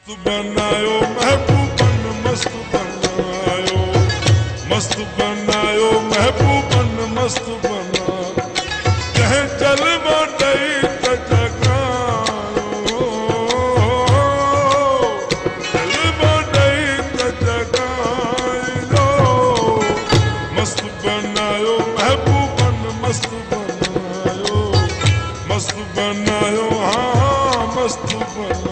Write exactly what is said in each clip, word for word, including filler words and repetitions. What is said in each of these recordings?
बनायो महबूबन मस्त बनायो, मस्त बनायो महबूबन मस्त बना कहे चल बटई जगायो, चल बटई जगायो, मस्त बनायो महबूबन मस्त बनायो, मस्त बनायो हाँ मस्त बनायो।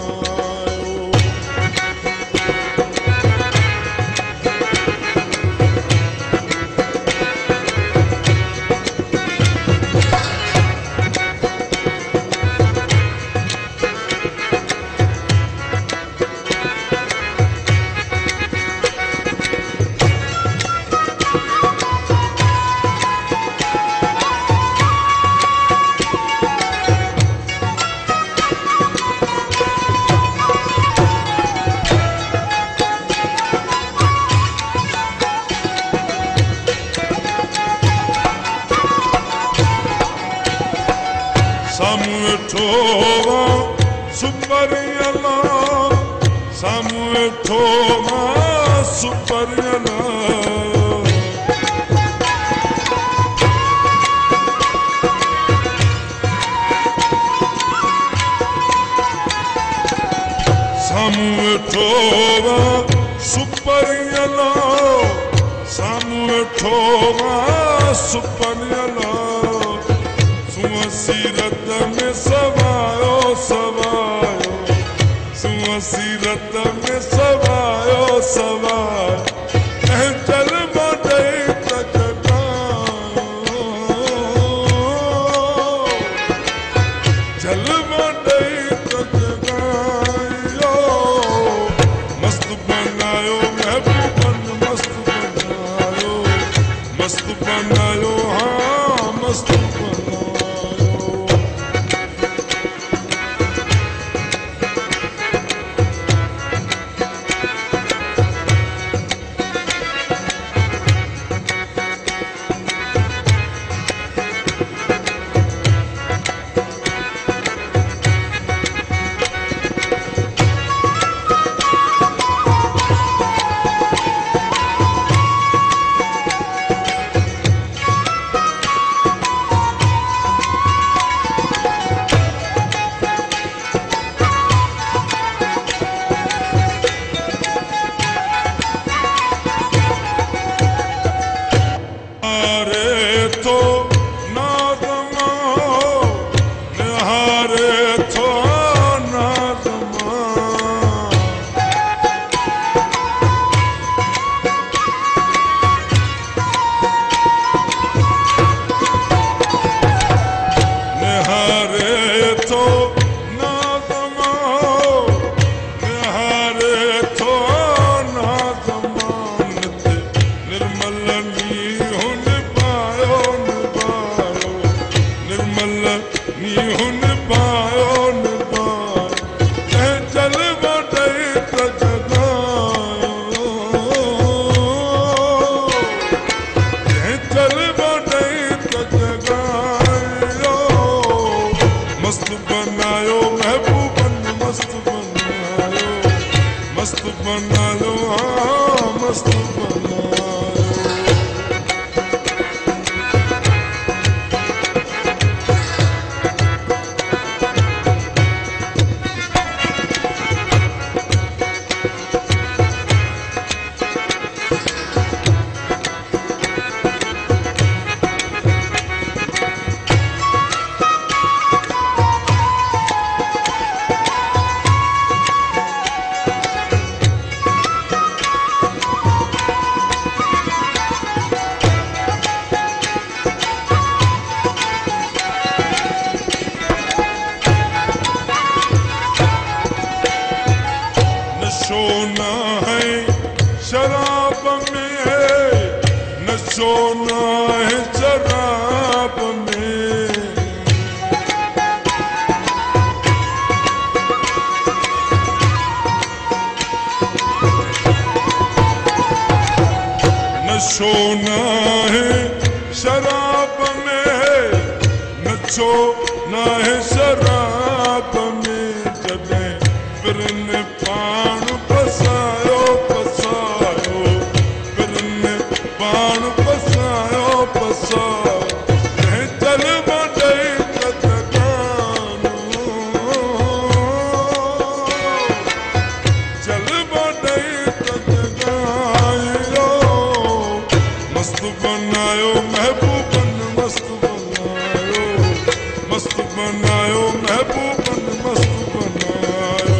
सामू ठोवा सुपरियला, सामू ठोवा सुपरियला, सामू ठोवा सुपरियला, सामू ठोवा सुपरियला, सीरत में सवायो सवायो, सीरत में सवायो सवायो, चल बटई जगायो, चल बटई जगायो, मस्त बनायो महबूबन मस्त बनायो, मस्त बनायो हाँ मस्त बनायो। मस्त बनायो महबूबन मस्त बनायो, मस्त बनायो हाँ मस्त बनायो। नशो ना है शराब में, नशो ना है शराब में, नशो ना है शराब में, नशो ना है शराब में, जब फिर पानी मस्त बनायो, मस्त बनायो महबूबन मस्त बनायो।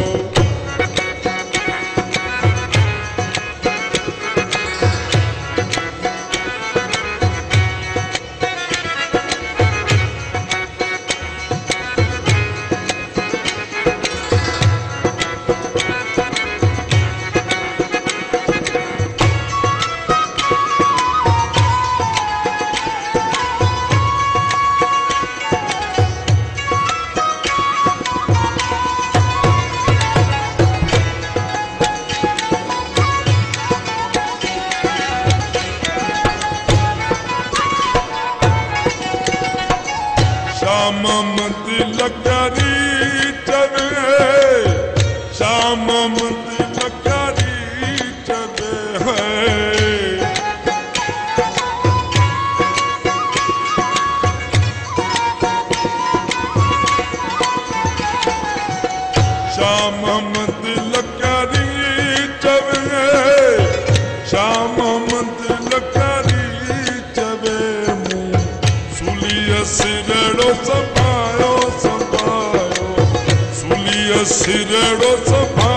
शाम मंदी लकारी चवे, शाम मंदी लकारी चवे है। शाम मंदी लकारी चवे, शाम मंदी लकारी चवे। मुँह सुलिया सिरड़ो सभायो सभायो, सुलिया सिरड़ो सभायो।